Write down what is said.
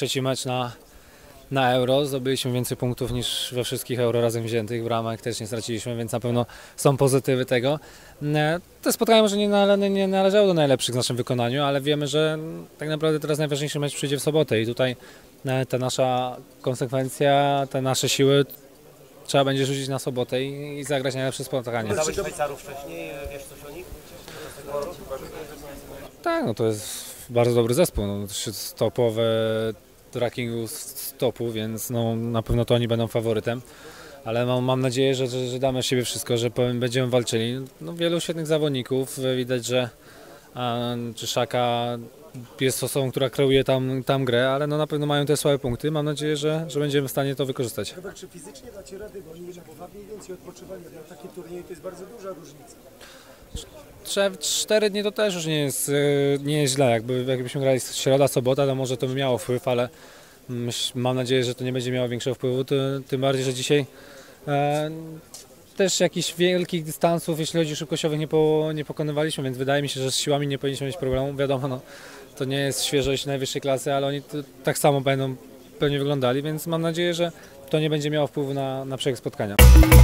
trzeci mecz na Euro. Zdobyliśmy więcej punktów niż we wszystkich Euro razem wziętych. Bramek też nie straciliśmy, więc na pewno są pozytywy tego. Te spotkania może nie należały do najlepszych w naszym wykonaniu, ale wiemy, że tak naprawdę teraz najważniejszy mecz przyjdzie w sobotę i tutaj ta nasza konsekwencja, te nasze siły trzeba będzie rzucić na sobotę i zagrać najlepsze spotkanie. Znałeś Szwajcarów wcześniej, wiesz coś o nich? Tak, no to jest bardzo dobry zespół, no, topowe rankingu stopu, więc no, na pewno to oni będą faworytem, ale mam nadzieję, że damy z siebie wszystko, że będziemy walczyli. No, wielu świetnych zawodników, widać, że Szaka jest osobą, która kreuje tam grę, ale no, na pewno mają te słabe punkty. Mam nadzieję, że będziemy w stanie to wykorzystać. Robert, czy fizycznie dacie radę, bo oni chyba mniej więcej odpoczywają na takie turnieje, to jest bardzo duża różnica. 4 dni to też już nie jest źle, jakbyśmy grali środa, sobota, to może to by miało wpływ, ale mam nadzieję, że to nie będzie miało większego wpływu, tym bardziej, że dzisiaj też jakichś wielkich dystansów, jeśli chodzi o szybkościowych, nie pokonywaliśmy, więc wydaje mi się, że z siłami nie powinniśmy mieć problemu. Wiadomo, no, to nie jest świeżość najwyższej klasy, ale oni tak samo będą pewnie wyglądali, więc mam nadzieję, że to nie będzie miało wpływu na przebieg spotkania.